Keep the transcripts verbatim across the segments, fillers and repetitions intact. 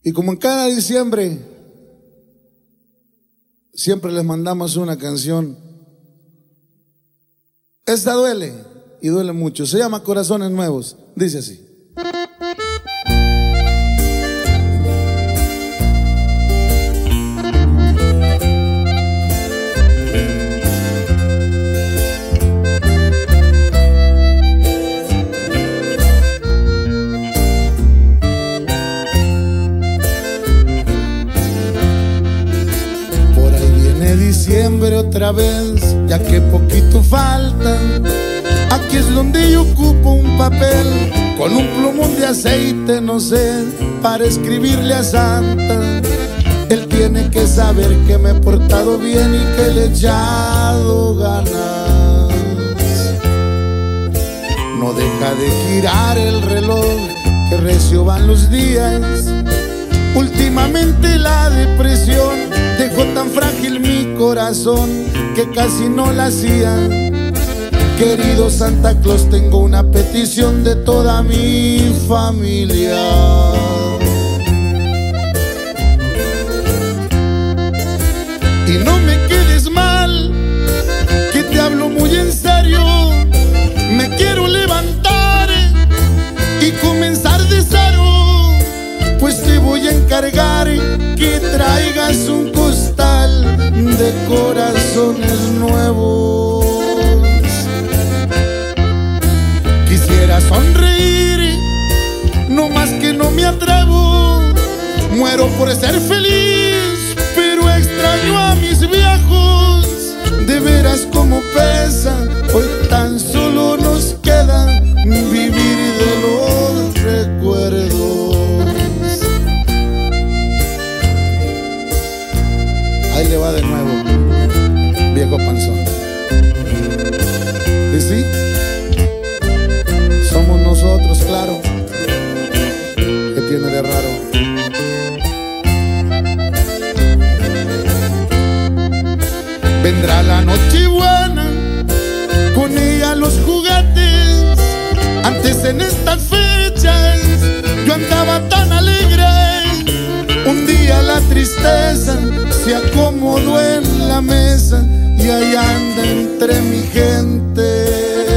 Y como en cada diciembre, siempre les mandamos una canción. Esta duele, y duele mucho. Se llama Corazones Nuevos. Dice así. Diciembre otra vez, ya que poquito falta. Aquí es donde yo ocupo un papel con un plumón de aceite, no sé, para escribirle a Santa. Él tiene que saber que me he portado bien y que le he echado ganas. No deja de girar el reloj, que recio van los días. Últimamente la depresión dejó tan frágil mi corazón que casi no la hacía. Querido Santa Claus, tengo una petición de toda mi familia. Y no me quedes mal, que te hablo muy en serio. Me quiero levantar y comenzar de cero. Pues te voy a encargar que traigas un costal de corazones nuevos. Quisiera sonreír, no más que no me atrevo. Muero por ser feliz, pero extraño a mis viejos. De veras como pesa, hoy tan solo nos queda vivir de los recuerdos. Ahí le va de nuevo, viejo panzón. Y sí, somos nosotros, claro. ¿Qué tiene de raro? Vendrá la Nochebuena, con ella los juguetes. Antes en estas fechas yo andaba tan alegre. Un día la tristeza se acomodó en la mesa y ahí anda entre mi gente.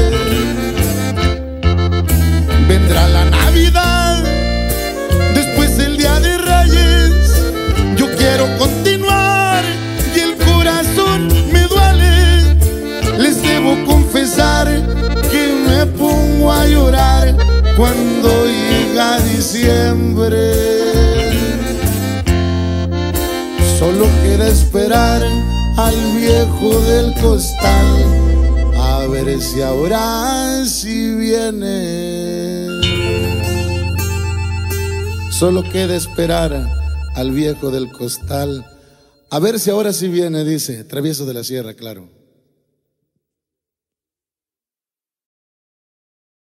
Vendrá la Navidad, después el Día de Reyes. Yo quiero continuar y el corazón me duele. Les debo confesar que me pongo a llorar cuando llega diciembre. Solo queda esperar al viejo del costal, a ver si ahora sí viene. Solo queda esperar al viejo del costal, a ver si ahora sí viene, dice Travieso de la Sierra, claro.